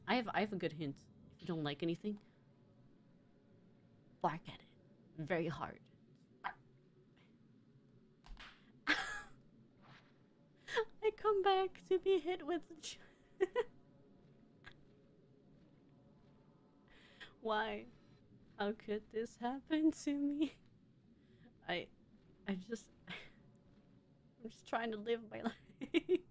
I have a good hint. If you don't like anything, bark at it very hard. I come back to be hit with. Why? How could this happen to me? I, I just, I'm just trying to live my life.